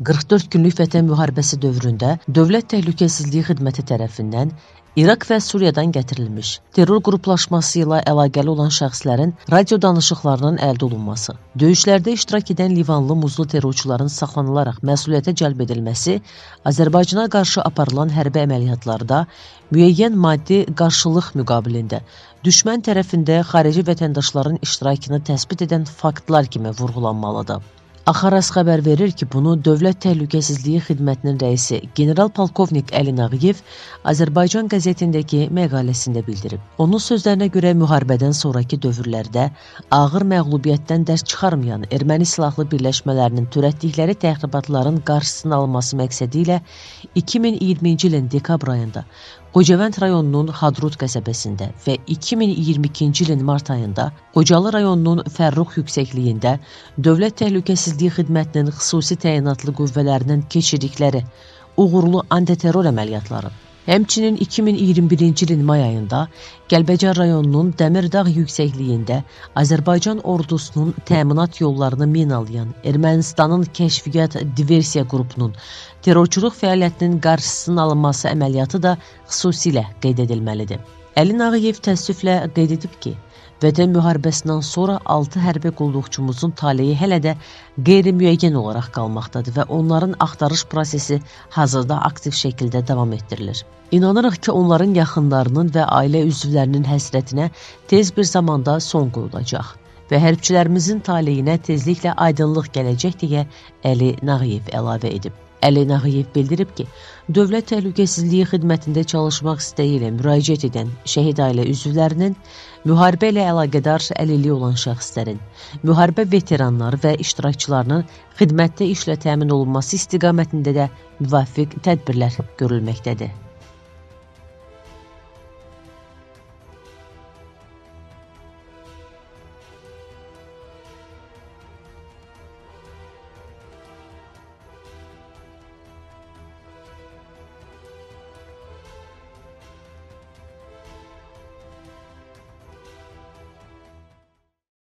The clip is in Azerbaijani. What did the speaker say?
44 günlük Vətən müharibəsi dövründə Dövlət Təhlükəsizliyi Xidməti tərəfindən İraq və Suriyadan gətirilmiş terror qruplaşması ilə əlaqəli olan şəxslərin radio danışıqlarının əldə olunması, döyüşlərdə iştirak edən livanlı muzlu terrorçuların saxlanılaraq məsuliyyətə cəlb edilməsi, Azərbaycana qarşı aparılan hərbi əməliyyatlarda müəyyən maddi qarşılıq müqabilində düşmən tərəfində xarici vətəndaşların iştirakını təsbit edən faktlar kimi vurğulanmalıdır. Axaras xəbər verir ki, bunu Dövlət Təhlükəsizliyi Xidmətinin rəisi general-polkovnik Əli Nağıyev Azərbaycan qəzetindəki məqaləsində bildirib. Onun sözlərinə görə müharibədən sonraki dövrlərdə ağır məğlubiyyətdən dərs çıxarmayan erməni silahlı birləşmələrinin törətdikləri təxribatların qarşısının alınması məqsədi ilə 2020-ci ilin dekabr ayında Xocavənd rayonunun Hadrut qəsəbəsində və 2022-ci ilin mart ayında Xocalı rayonunun Fərrux yüksəkliyində Dövlət Təhlükəsizliyi Xidmətinin xüsusi təyinatlı qüvvələrinin keçirdikləri uğurlu antiterror əməliyyatları, həmçinin 2021-ci ilin may ayında Gəlbəcər rayonunun Dəmirdağ yüksəkliyində Azərbaycan ordusunun təminat yollarını minalayan Ermənistanın kəşfiyyat diversiya qrupunun terrorçuluq fəaliyyətinin qarşısının alınması əməliyyatı da xüsusilə qeyd edilməlidir. Əli Nağıyev təəssüflə qeyd edib ki, Vətən müharibəsindən sonra 6 hərbi qulluqçumuzun taleyi hələ də qeyri-müəyyən olaraq qalmaqdadır və onların axtarış prosesi hazırda aktiv şəkildə davam etdirilir. İnanırıq ki, onların yaxınlarının və ailə üzvlərinin həsrətinə tez bir zamanda son qoyulacaq və hərbçilərimizin taleyinə tezliklə aydınlıq gələcək deyə Əli Nağıyev əlavə edib. Əli Nağıyev bildirib ki, Dövlət Təhlükəsizliyi Xidmətində çalışmaq istəyi ilə müraciət edən şəhid ailə üzvlərinin, müharibə ilə əlaqədar əlilliyi olan şəxslərin, müharibə veteranları və iştirakçılarının xidmətdə işlə təmin olunması istiqamətində də müvafiq tədbirlər görülməkdədir.